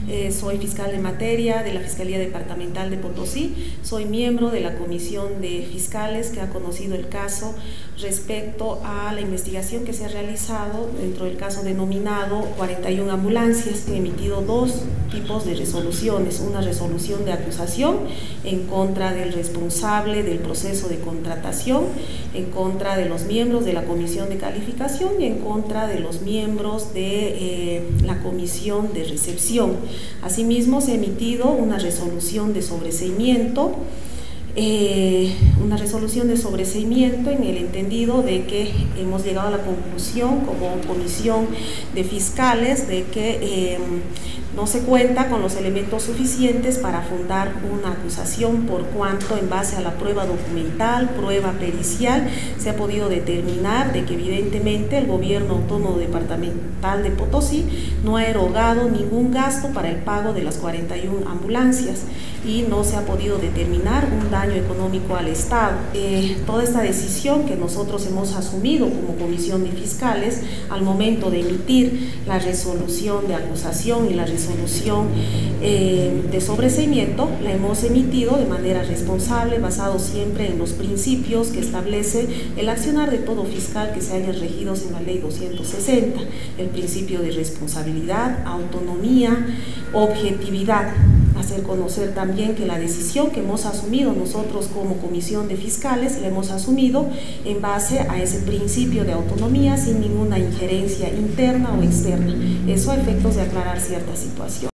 Soy fiscal de materia de la Fiscalía Departamental de Potosí, soy miembro de la Comisión de Fiscales que ha conocido el caso respecto a la investigación que se ha realizado dentro del caso denominado 41 ambulancias, que han emitido dos tipos de resoluciones: una resolución de acusación en contra del responsable del proceso de contratación, en contra de los miembros de la comisión de calificación y en contra de los miembros de la comisión de recepción. Asimismo, se ha emitido una resolución de sobreseimiento en el entendido de que hemos llegado a la conclusión como comisión de fiscales de que no se cuenta con los elementos suficientes para fundar una acusación, por cuanto en base a la prueba documental, prueba pericial, se ha podido determinar de que evidentemente el gobierno autónomo departamental de Potosí no ha erogado ningún gasto para el pago de las 41 ambulancias y no se ha podido determinar un daño económico al Estado. Toda esta decisión que nosotros hemos asumido como comisión de fiscales al momento de emitir la resolución de acusación y la resolución de sobreseimiento, la hemos emitido de manera responsable, basado siempre en los principios que establece el accionar de todo fiscal que se haya regidos en la ley 260, el principio de responsabilidad, autonomía, objetividad. Hacer conocer también que la decisión que hemos asumido nosotros como comisión de fiscales la hemos asumido en base a ese principio de autonomía, sin ninguna injerencia interna o externa. Eso a efectos de aclarar cierta situación.